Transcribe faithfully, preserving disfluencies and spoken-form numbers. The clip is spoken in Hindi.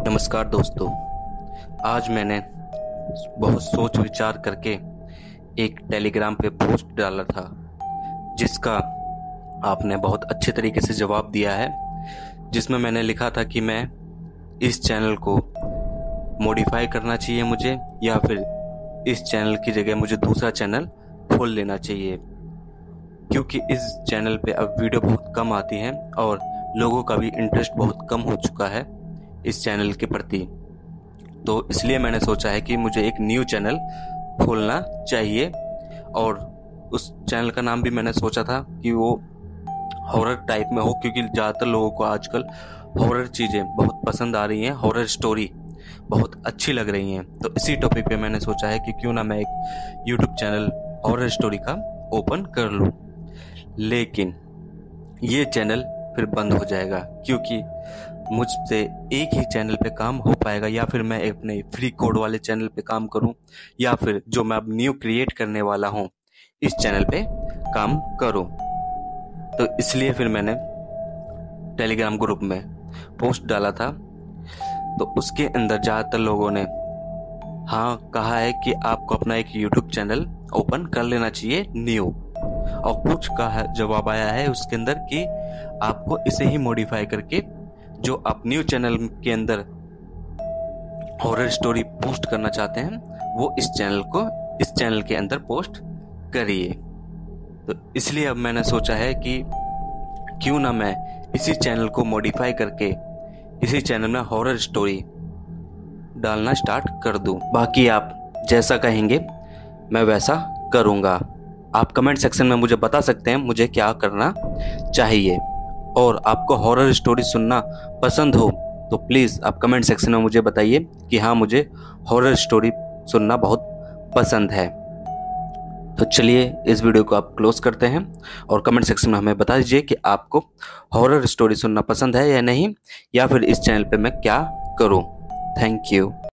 नमस्कार दोस्तों। आज मैंने बहुत सोच विचार करके एक टेलीग्राम पे पोस्ट डाला था, जिसका आपने बहुत अच्छे तरीके से जवाब दिया है। जिसमें मैंने लिखा था कि मैं इस चैनल को मॉडिफाई करना चाहिए मुझे, या फिर इस चैनल की जगह मुझे दूसरा चैनल खोल लेना चाहिए, क्योंकि इस चैनल पे अब वीडियो बहुत कम आती हैं और लोगों का भी इंटरेस्ट बहुत कम हो चुका है इस चैनल के प्रति। तो इसलिए मैंने सोचा है कि मुझे एक न्यू चैनल खोलना चाहिए, और उस चैनल का नाम भी मैंने सोचा था कि वो हॉरर टाइप में हो, क्योंकि ज़्यादातर लोगों को आजकल हॉरर चीज़ें बहुत पसंद आ रही हैं, हॉरर स्टोरी बहुत अच्छी लग रही हैं। तो इसी टॉपिक पे मैंने सोचा है कि क्यों ना मैं एक यूट्यूब चैनल हॉरर स्टोरी का ओपन कर लूँ। लेकिन ये चैनल फिर बंद हो जाएगा, क्योंकि मुझसे एक ही चैनल पे काम हो पाएगा, या फिर मैं अपने फ्री कोड वाले चैनल पे काम करूं, या फिर जो मैं अब न्यू क्रिएट करने वाला हूं इस चैनल पे काम करूं। तो इसलिए फिर मैंने टेलीग्राम ग्रुप में पोस्ट डाला था। तो उसके अंदर ज़्यादातर लोगों ने हाँ कहा है कि आपको अपना एक यूट्यूब चैनल ओपन कर लेना चाहिए न्यू, और कुछ का जवाब आया है उसके अंदर कि आपको इसे ही मॉडिफाई करके जो आप न्यू चैनल के अंदर हॉरर स्टोरी पोस्ट करना चाहते हैं वो इस चैनल को इस चैनल के अंदर पोस्ट करिए। तो इसलिए अब मैंने सोचा है कि क्यों ना मैं इसी चैनल को मॉडिफाई करके इसी चैनल में हॉरर स्टोरी डालना स्टार्ट कर दूं। बाकी आप जैसा कहेंगे मैं वैसा करूंगा। आप कमेंट सेक्शन में मुझे बता सकते हैं मुझे क्या करना चाहिए, और आपको हॉरर स्टोरी सुनना पसंद हो तो प्लीज़ आप कमेंट सेक्शन में मुझे बताइए कि हाँ मुझे हॉरर स्टोरी सुनना बहुत पसंद है। तो चलिए इस वीडियो को आप क्लोज करते हैं, और कमेंट सेक्शन में हमें बता दीजिए कि आपको हॉरर स्टोरी सुनना पसंद है या नहीं, या फिर इस चैनल पे मैं क्या करूं। Thank you.